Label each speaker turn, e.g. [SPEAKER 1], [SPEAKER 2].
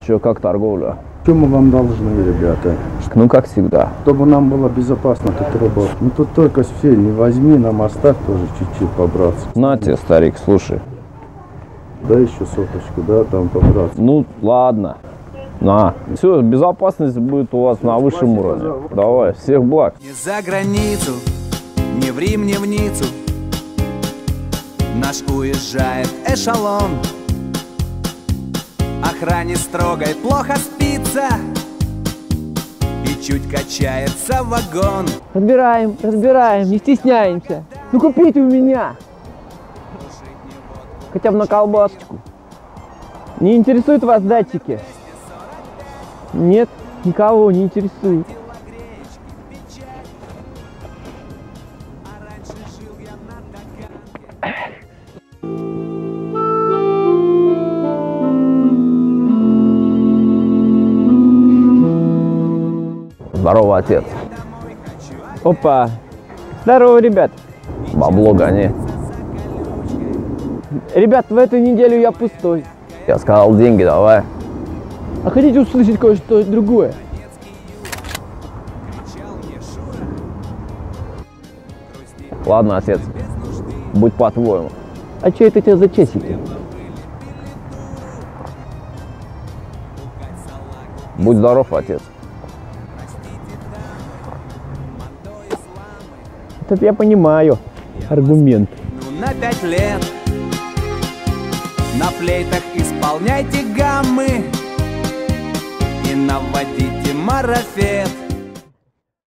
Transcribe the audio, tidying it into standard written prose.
[SPEAKER 1] Че, как торговля?
[SPEAKER 2] Что мы вам должны, ребята?
[SPEAKER 1] Ну, как всегда.
[SPEAKER 2] Чтобы нам было безопасно тут работать. Ну тут только все, не возьми, нам оставь тоже чуть-чуть побраться.
[SPEAKER 1] На тебе, старик, слушай.
[SPEAKER 2] Да еще соточку, да, там побраться.
[SPEAKER 1] Ну, ладно. На. Все, безопасность будет у вас на высшем уровне. Давай, всех благ.
[SPEAKER 3] Не за границу, не в Рим, не в Ниццу. Наш уезжает эшелон. Охране строгой плохо спится, и чуть качается вагон.
[SPEAKER 4] Разбираем, разбираем, не стесняемся. Ну купите у меня. Хотя бы на колбасочку. Не интересуют вас датчики? Нет, никого не интересует.
[SPEAKER 1] Здорово, отец.
[SPEAKER 4] Опа. Здорово, ребят.
[SPEAKER 1] Бабло гони.
[SPEAKER 4] Ребят, в эту неделю я пустой.
[SPEAKER 1] Я сказал, деньги давай.
[SPEAKER 4] А хотите услышать кое-что другое?
[SPEAKER 1] Ладно, отец. Будь по-твоему.
[SPEAKER 4] А что это у тебя за часики?
[SPEAKER 1] Будь здоров, отец.
[SPEAKER 4] Это я понимаю. Аргумент.
[SPEAKER 3] Ну, на 5 лет на флейтах исполняйте гаммы и наводите марафет.